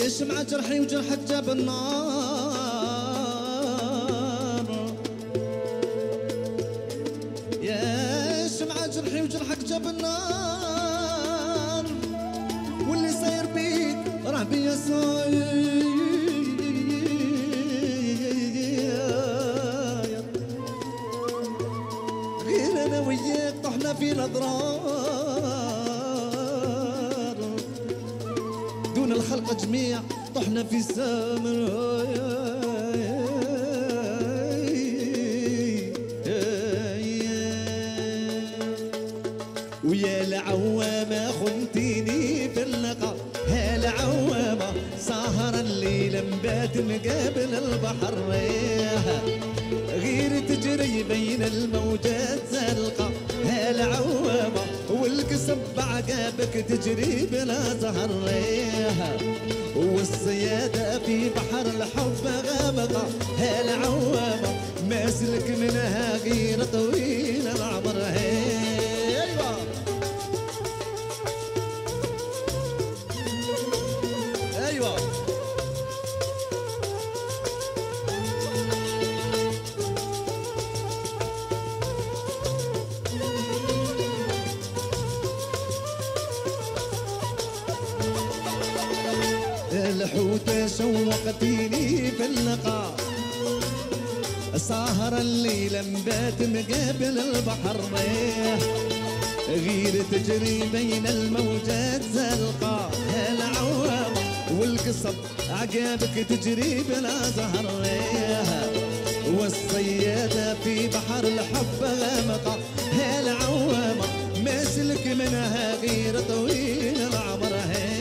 يا شمعة جرحي وجرحك جاب النار، يا شمعة جرحي وجرحك جاب النار، واللي صاير بيك راه بيا صاير، غير انا وياك طحنا في الاضرار، دون الخلق جميع طحنا في السامر. ويا العوامة خنتيني في اللقا، يا العوامة سهر الليل مبات مقابل البحر، غير تجري بين الموجات زلقة، يا العوامة والكسب بعقابك تجري بلا زهر، والصيادة في بحر الحب غامقة، يا العوامة ما سلك منها غير طويل العمر. ايوه الحوتة شوقتيني في اللقاء، سهر الليل مبات مقابل البحر، غير تجري بين الموجات زلقة، العوامة والقصب عقابك تجري بلا زهر، والصيادة في بحر الحب غامقة، العوامة ما سلك منها غير طويل العمر.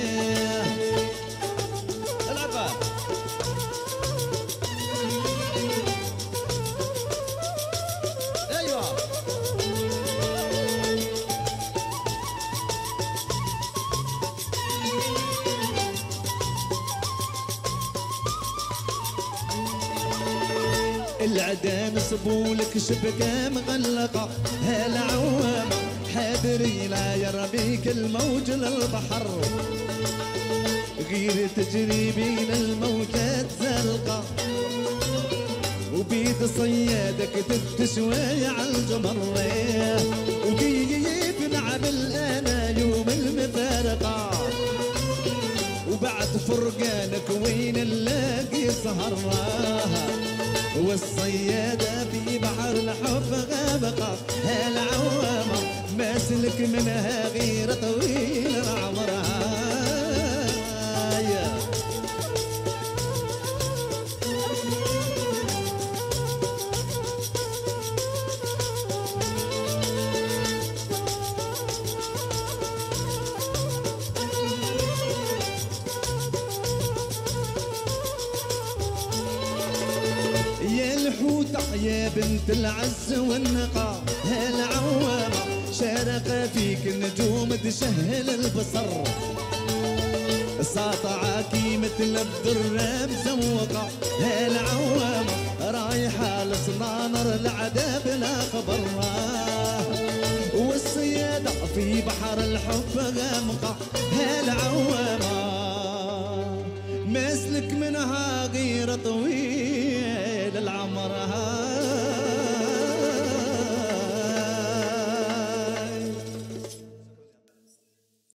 العدا نصبولك شبكة مغلقة، هالعوامة حاضري لا يرميك الموج للبحر، غير تجري بين الموجات زلقة، وبيد صيادك تتشوي على الجمر، وكيف نعمل انا يوم المفارقة، وبعد فرقانك وين نلاقي سهرها، والصيادة في بحر الحب غامقة، العوامة ما سلك منها غير طويل عمرها. يا الحوتة يا بنت العز والنقا، العوامة شارقة فيك النجوم تشهل البصر، ساطعاكي مثل الذرة مسوقة، العوامة رايحة لصنانر العذاب لا خبر، والصيادة في بحر الحب غامقة، العوامة مسلك منها غير طويل العمر.